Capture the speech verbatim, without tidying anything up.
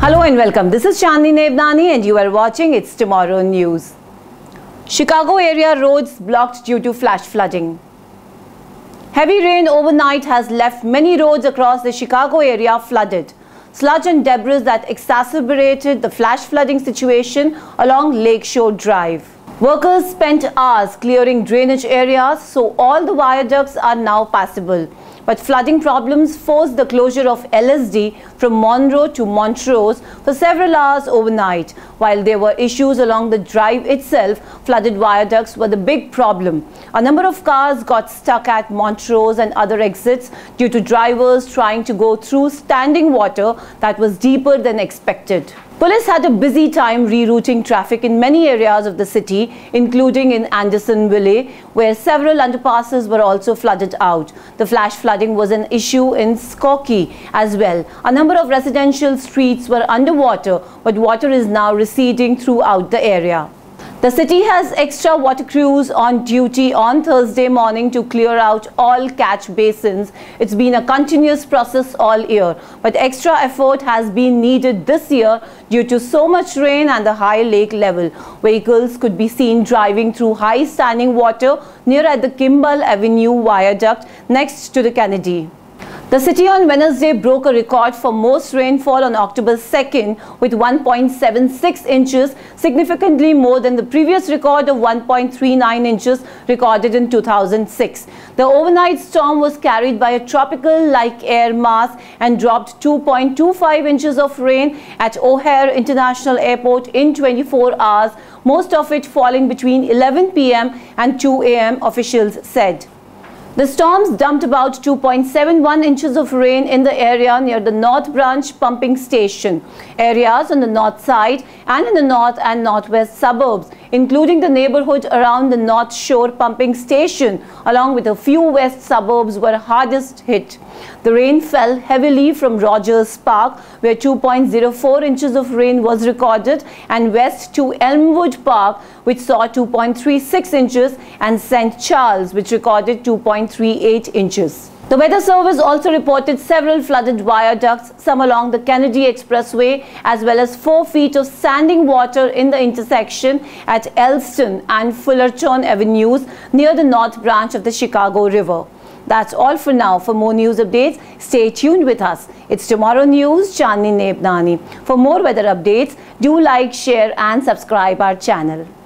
Hello and welcome. This is Chandni Nebnani and you are watching It's Tomorrow News. Chicago area roads blocked due to flash flooding. Heavy rain overnight has left many roads across the Chicago area flooded. Sludge and debris that exacerbated the flash flooding situation along Lakeshore Drive. Workers spent hours clearing drainage areas, so all the viaducts are now passable. But flooding problems forced the closure of L S D from Monroe to Montrose for several hours overnight. While there were issues along the drive itself, flooded viaducts were the big problem. A number of cars got stuck at Montrose and other exits due to drivers trying to go through standing water that was deeper than expected. Police had a busy time rerouting traffic in many areas of the city, including in Andersonville, where several underpasses were also flooded out. The flash flooding was an issue in Skokie as well. A number of residential streets were underwater, but water is now receding throughout the area. The city has extra water crews on duty on Thursday morning to clear out all catch basins. It's been a continuous process all year, but extra effort has been needed this year due to so much rain and the high lake level. Vehicles could be seen driving through high standing water near at the Kimball Avenue viaduct next to the Kennedy. The city on Wednesday broke a record for most rainfall on October second with one point seven six inches, significantly more than the previous record of one point three nine inches recorded in two thousand six. The overnight storm was carried by a tropical-like air mass and dropped two point two five inches of rain at O'Hare International Airport in twenty-four hours, most of it falling between eleven p m and two a m, officials said. The storms dumped about two point seven one inches of rain in the area near the North Branch pumping station. Areas on the north side and in the north and northwest suburbs, including the neighborhood around the North Shore pumping station, along with a few west suburbs, were hardest hit. The rain fell heavily from Rogers Park, where two point zero four inches of rain was recorded, and west to Elmwood Park, which saw two point three six inches, and Saint Charles, which recorded two point three eight inches. The Weather Service also reported several flooded viaducts, some along the Kennedy Expressway, as well as four feet of standing water in the intersection at Elston and Fullerton Avenues near the North Branch of the Chicago River. That's all for now. For more news updates, stay tuned with us. It's Tomorrow News, Chandni Nebnani. For more weather updates, do like, share and subscribe our channel.